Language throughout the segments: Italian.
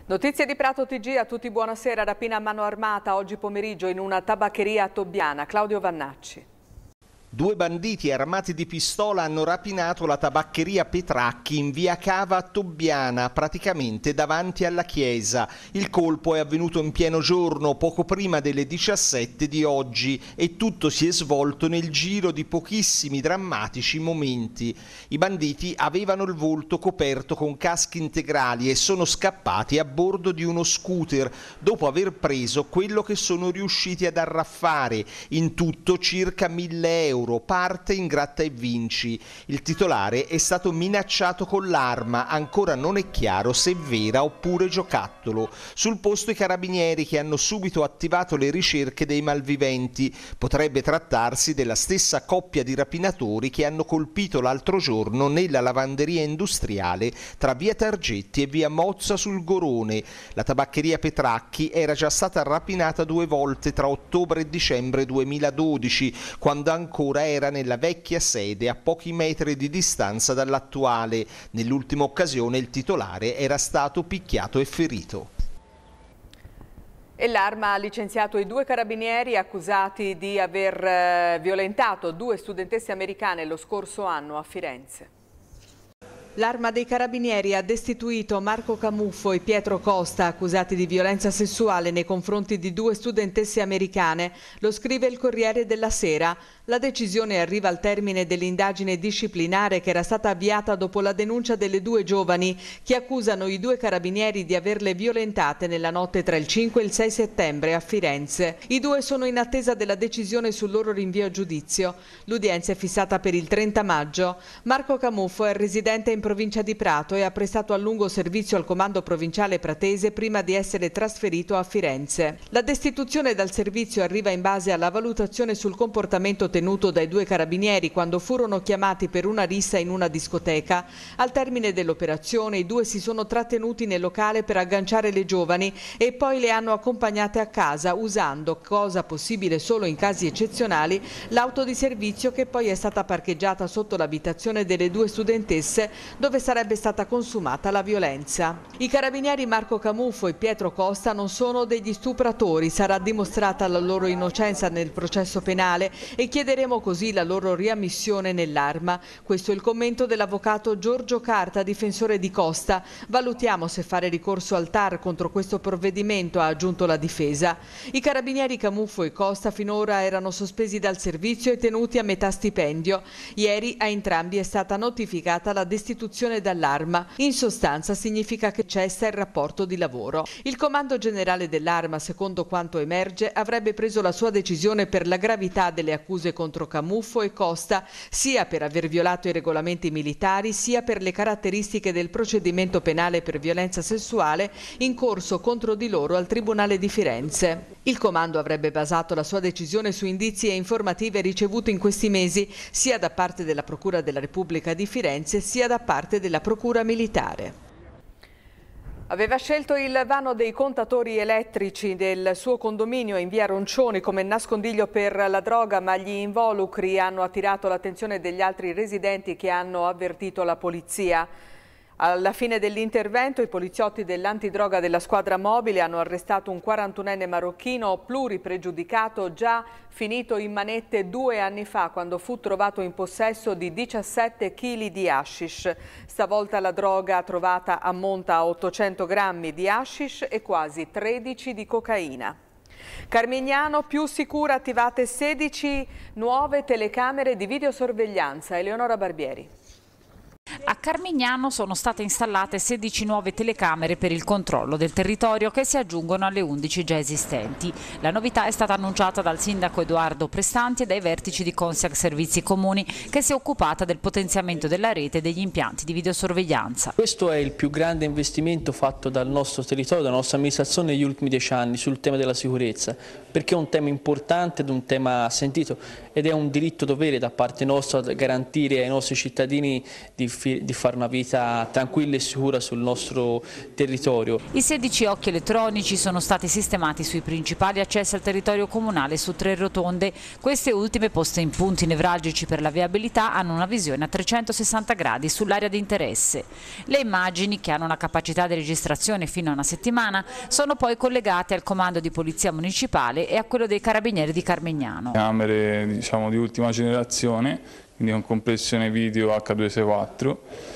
Notizie di Prato TG, a tutti buonasera. Rapina a mano armata oggi pomeriggio in una tabaccheria a Tobbiana. Claudio Vannacci. Due banditi armati di pistola hanno rapinato la tabaccheria Petracchi in via Cava a Tobbiana, praticamente davanti alla chiesa. Il colpo è avvenuto in pieno giorno, poco prima delle 17 di oggi, e tutto si è svolto nel giro di pochissimi drammatici momenti. I banditi avevano il volto coperto con caschi integrali e sono scappati a bordo di uno scooter, dopo aver preso quello che sono riusciti ad arraffare, in tutto circa 1.000 euro. Parte in gratta e vinci. Il titolare è stato minacciato con l'arma, ancora non è chiaro se vera oppure giocattolo. Sul posto i carabinieri che hanno subito attivato le ricerche dei malviventi. Potrebbe trattarsi della stessa coppia di rapinatori che hanno colpito l'altro giorno nella lavanderia industriale tra via Targetti e via Mozza sul Gorone. La tabaccheria Petracchi era già stata rapinata 2 volte tra ottobre e dicembre 2012, quando ancora era nella vecchia sede a pochi metri di distanza dall'attuale. Nell'ultima occasione il titolare era stato picchiato e ferito. E l'Arma ha licenziato i 2 carabinieri accusati di aver violentato 2 studentesse americane lo scorso anno a Firenze. L'Arma dei Carabinieri ha destituito Marco Camuffo e Pietro Costa, accusati di violenza sessuale nei confronti di 2 studentesse americane. Lo scrive il Corriere della Sera. La decisione arriva al termine dell'indagine disciplinare che era stata avviata dopo la denuncia delle 2 giovani che accusano i 2 carabinieri di averle violentate nella notte tra il 5 e il 6 settembre a Firenze. I 2 sono in attesa della decisione sul loro rinvio a giudizio. L'udienza è fissata per il 30 maggio. Marco Camuffo è residente in provincia di Prato e ha prestato a lungo servizio al comando provinciale pratese prima di essere trasferito a Firenze. La destituzione dal servizio arriva in base alla valutazione sul comportamento tenuto dai 2 carabinieri quando furono chiamati per una rissa in una discoteca. Al termine dell'operazione i 2 si sono trattenuti nel locale per agganciare le giovani e poi le hanno accompagnate a casa usando, cosa possibile solo in casi eccezionali, l'auto di servizio che poi è stata parcheggiata sotto l'abitazione delle 2 studentesse dove sarebbe stata consumata la violenza. I carabinieri Marco Camuffo e Pietro Costa non sono degli stupratori, sarà dimostrata la loro innocenza nel processo penale e chiederemo così la loro riammissione nell'Arma. Questo è il commento dell'avvocato Giorgio Carta, difensore di Costa. Valutiamo se fare ricorso al TAR contro questo provvedimento, ha aggiunto la difesa. I carabinieri Camuffo e Costa finora erano sospesi dal servizio e tenuti a metà stipendio. Ieri a entrambi è stata notificata la destituzione dall'Arma. In sostanza significa che cessa il rapporto di lavoro. Il comando generale dell'Arma, secondo quanto emerge, avrebbe preso la sua decisione per la gravità delle accuse contro Camuffo e Costa, sia per aver violato i regolamenti militari, sia per le caratteristiche del procedimento penale per violenza sessuale in corso contro di loro al Tribunale di Firenze. Il comando avrebbe basato la sua decisione su indizi e informative ricevute in questi mesi, sia da parte della Procura della Repubblica di Firenze, sia da parte della Procura Militare. Aveva scelto il vano dei contatori elettrici del suo condominio in via Roncioni come nascondiglio per la droga, ma gli involucri hanno attirato l'attenzione degli altri residenti che hanno avvertito la polizia. Alla fine dell'intervento i poliziotti dell'antidroga della squadra mobile hanno arrestato un 41enne marocchino pluripregiudicato già finito in manette 2 anni fa quando fu trovato in possesso di 17 kg di hashish. Stavolta la droga trovata ammonta a 800 grammi di hashish e quasi 13 di cocaina. Carmignano, più sicura, attivate 16 nuove telecamere di videosorveglianza. Eleonora Barbieri. A Carmignano sono state installate 16 nuove telecamere per il controllo del territorio che si aggiungono alle 11 già esistenti. La novità è stata annunciata dal sindaco Edoardo Prestanti e dai vertici di Consiag Servizi Comuni, che si è occupata del potenziamento della rete degli impianti di videosorveglianza. Questo è il più grande investimento fatto dal nostro territorio, dalla nostra amministrazione negli ultimi 10 anni sul tema della sicurezza, perché è un tema importante ed un tema sentito ed è un diritto dovere da parte nostra garantire ai nostri cittadini di di fare una vita tranquilla e sicura sul nostro territorio. I 16 occhi elettronici sono stati sistemati sui principali accessi al territorio comunale su 3 rotonde. Queste ultime, poste in punti nevralgici per la viabilità, hanno una visione a 360 gradi sull'area di interesse. Le immagini, che hanno una capacità di registrazione fino a una settimana, sono poi collegate al comando di polizia municipale e a quello dei carabinieri di Carmignano. Camere di ultima generazione, quindi con compressione video H264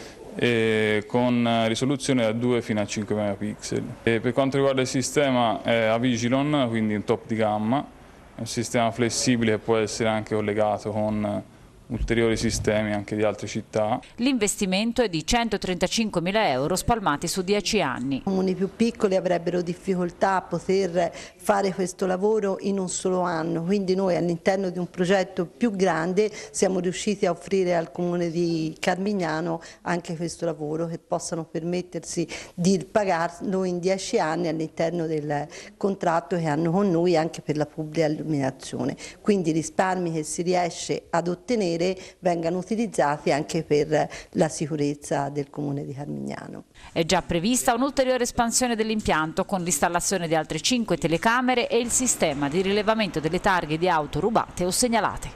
e con risoluzione da 2 fino a 5 megapixel. E per quanto riguarda il sistema è Avigilon, quindi un top di gamma, è un sistema flessibile che può essere anche collegato con ulteriori sistemi anche di altre città. L'investimento è di 135.000 euro spalmati su 10 anni. I comuni più piccoli avrebbero difficoltà a poter fare questo lavoro in un solo anno, quindi noi all'interno di un progetto più grande siamo riusciti a offrire al comune di Carmignano anche questo lavoro, che possano permettersi di pagarlo in 10 anni all'interno del contratto che hanno con noi anche per la pubblica illuminazione. Quindi i risparmi che si riesce ad ottenere vengano utilizzati anche per la sicurezza del comune di Carmignano. È già prevista un'ulteriore espansione dell'impianto con l'installazione di altre 5 telecamere e il sistema di rilevamento delle targhe di auto rubate o segnalate.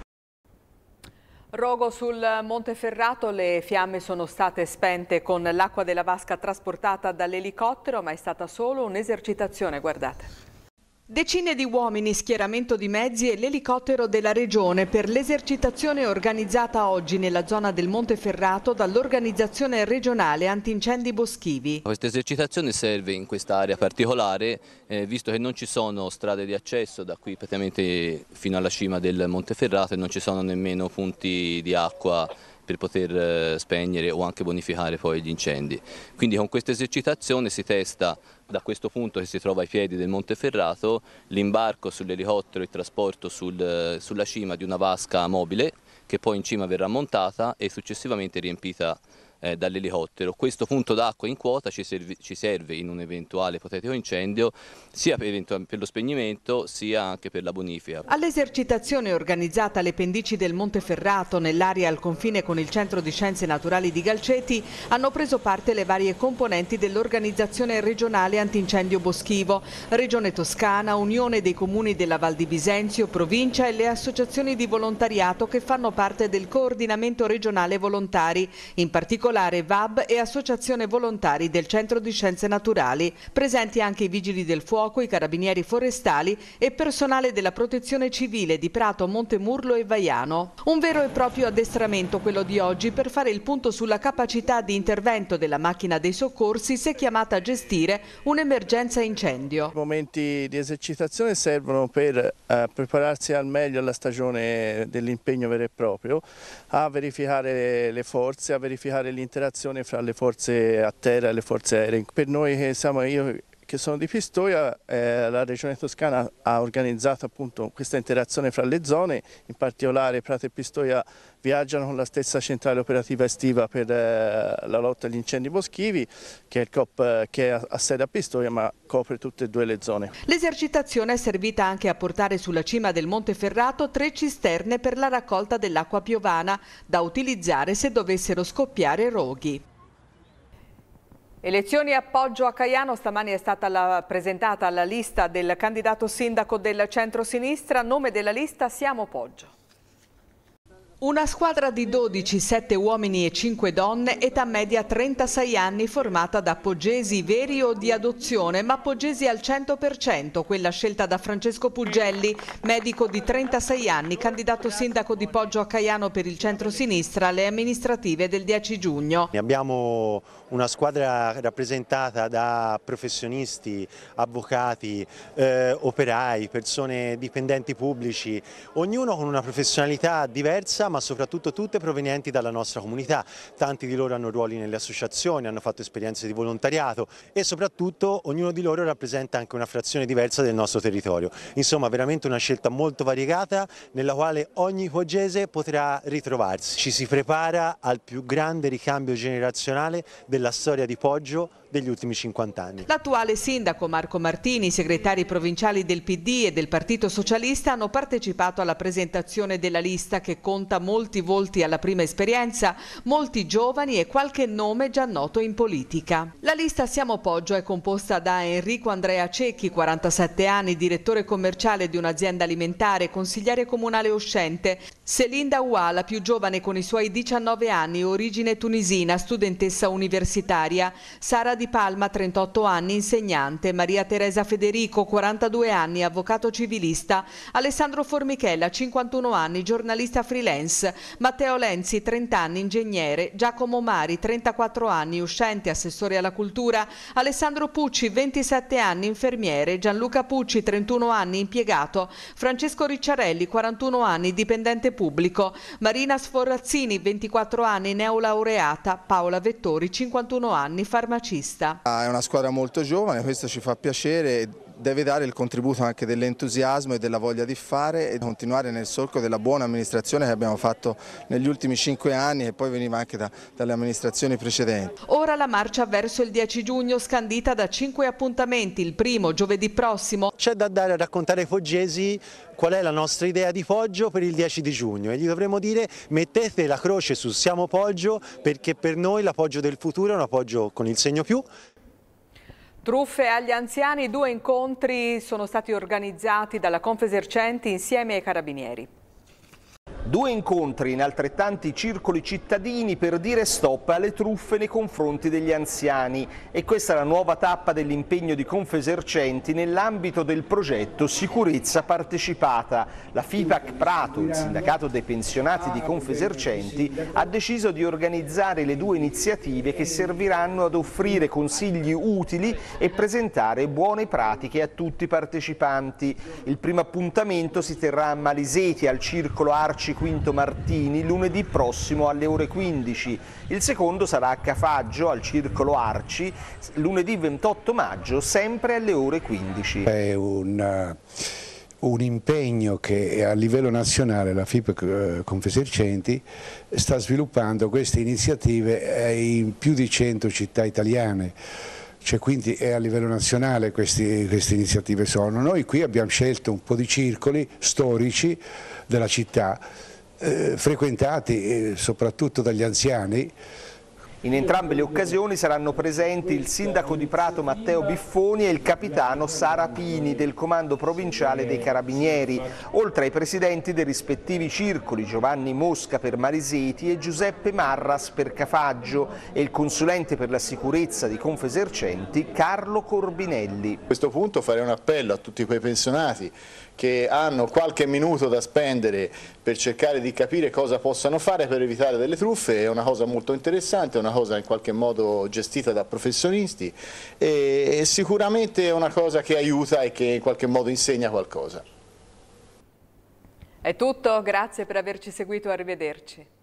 Rogo sul Monteferrato, le fiamme sono state spente con l'acqua della vasca trasportata dall'elicottero, ma è stata solo un'esercitazione, guardate. Decine di uomini, schieramento di mezzi e l'elicottero della regione per l'esercitazione organizzata oggi nella zona del Monteferrato dall'organizzazione regionale antincendi boschivi. Questa esercitazione serve in quest'area particolare, visto che non ci sono strade di accesso da qui praticamente fino alla cima del Monteferrato e non ci sono nemmeno punti di acqua per poter spegnere o anche bonificare poi gli incendi. Quindi con questa esercitazione si testa da questo punto che si trova ai piedi del Monteferrato l'imbarco sull'elicottero e il trasporto sulla cima di una vasca mobile che poi in cima verrà montata e successivamente riempita dall'elicottero. Questo punto d'acqua in quota ci serve in un eventuale ipotetico incendio sia per lo spegnimento sia anche per la bonifica. All'esercitazione organizzata alle pendici del Monteferrato nell'area al confine con il Centro di Scienze Naturali di Galceti hanno preso parte le varie componenti dell'organizzazione regionale antincendio boschivo, Regione Toscana, Unione dei Comuni della Val di Bisenzio, Provincia e le associazioni di volontariato che fanno parte del coordinamento regionale volontari, in particolare VAB e Associazione Volontari del Centro di Scienze Naturali, presenti anche i Vigili del Fuoco, i Carabinieri Forestali e personale della Protezione Civile di Prato, Montemurlo e Vaiano. Un vero e proprio addestramento quello di oggi per fare il punto sulla capacità di intervento della macchina dei soccorsi se chiamata a gestire un'emergenza incendio. I momenti di esercitazione servono per prepararsi al meglio alla stagione dell'impegno vero e proprio, a verificare le forze, a verificare l'interazione fra le forze a terra e le forze aeree. Per noi io che sono di Pistoia, la Regione Toscana ha organizzato appunto questa interazione fra le zone, in particolare Prato e Pistoia viaggiano con la stessa centrale operativa estiva per la lotta agli incendi boschivi, che è il COP che ha sede a Pistoia ma copre tutte e due le zone. L'esercitazione è servita anche a portare sulla cima del Monteferrato 3 cisterne per la raccolta dell'acqua piovana da utilizzare se dovessero scoppiare roghi. Elezioni appoggio a Caiano, stamani è stata presentata la lista del candidato sindaco del centro-sinistra, nome della lista Siamo Poggio. Una squadra di 12, 7 uomini e 5 donne, età media 36 anni, formata da poggesi veri o di adozione, ma poggesi al 100%, quella scelta da Francesco Puggelli, medico di 36 anni, candidato sindaco di Poggio a Caiano per il centro-sinistra alle amministrative del 10 giugno. Abbiamo una squadra rappresentata da professionisti, avvocati, operai, persone dipendenti pubblici, ognuno con una professionalità diversa, ma soprattutto tutte provenienti dalla nostra comunità. Tanti di loro hanno ruoli nelle associazioni, hanno fatto esperienze di volontariato e soprattutto ognuno di loro rappresenta anche una frazione diversa del nostro territorio. Insomma, veramente una scelta molto variegata nella quale ogni poggese potrà ritrovarsi. Ci si prepara al più grande ricambio generazionale della storia di Poggio degli ultimi 50 anni. L'attuale sindaco Marco Martini, i segretari provinciali del PD e del Partito Socialista hanno partecipato alla presentazione della lista che conta molti volti alla prima esperienza, molti giovani e qualche nome già noto in politica. La lista Siamo Poggio è composta da Enrico Andrea Cecchi, 47 anni, direttore commerciale di un'azienda alimentare, consigliere comunale uscente, Selinda Ouala, più giovane con i suoi 19 anni, origine tunisina, studentessa universitaria, Sara Di Palma, 38 anni, insegnante, Maria Teresa Federico, 42 anni, avvocato civilista, Alessandro Formichella, 51 anni, giornalista freelance, Matteo Lenzi, 30 anni, ingegnere, Giacomo Mari, 34 anni, uscente, assessore alla cultura, Alessandro Pucci, 27 anni, infermiere, Gianluca Pucci, 31 anni, impiegato, Francesco Ricciarelli, 41 anni, dipendente pubblico, Marina Sforrazzini, 24 anni, neolaureata, Paola Vettori, 51 anni, farmacista. È una squadra molto giovane, questo ci fa piacere, deve dare il contributo anche dell'entusiasmo e della voglia di fare e continuare nel solco della buona amministrazione che abbiamo fatto negli ultimi 5 anni e poi veniva anche dalle amministrazioni precedenti. Ora la marcia verso il 10 giugno scandita da 5 appuntamenti, il primo giovedì prossimo. C'è da andare a raccontare ai foggesi qual è la nostra idea di Poggio per il 10 di giugno e gli dovremo dire: mettete la croce su Siamo Poggio, perché per noi la Poggio del futuro è una Poggio con il segno più. Truffe agli anziani, 2 incontri sono stati organizzati dalla Confesercenti insieme ai Carabinieri. 2 incontri in altrettanti circoli cittadini per dire stop alle truffe nei confronti degli anziani, e questa è la nuova tappa dell'impegno di Confesercenti nell'ambito del progetto Sicurezza Partecipata. La FIPAC Prato, il sindacato dei pensionati di Confesercenti, ha deciso di organizzare le 2 iniziative che serviranno ad offrire consigli utili e presentare buone pratiche a tutti i partecipanti. Il primo appuntamento si terrà a Maliseti al circolo Arci Quinto Martini lunedì prossimo alle ore 15. Il secondo sarà a Cafaggio al circolo Arci lunedì 28 maggio sempre alle ore 15. È un impegno che a livello nazionale la FIPAC Confesercenti sta sviluppando queste iniziative in più di 100 città italiane. Cioè, quindi è a livello nazionale queste iniziative sono. Noi qui abbiamo scelto un po' di circoli storici della città, frequentati soprattutto dagli anziani. In entrambe le occasioni saranno presenti il sindaco di Prato Matteo Biffoni e il capitano Sara Pini del comando provinciale dei Carabinieri, oltre ai presidenti dei rispettivi circoli Giovanni Mosca per Mariseti e Giuseppe Marras per Cafaggio e il consulente per la sicurezza di Confesercenti Carlo Corbinelli. A questo punto farei un appello a tutti quei pensionati che hanno qualche minuto da spendere per cercare di capire cosa possano fare per evitare delle truffe. È una cosa molto interessante, è una cosa in qualche modo gestita da professionisti e sicuramente è una cosa che aiuta e che in qualche modo insegna qualcosa. È tutto, grazie per averci seguito, arrivederci.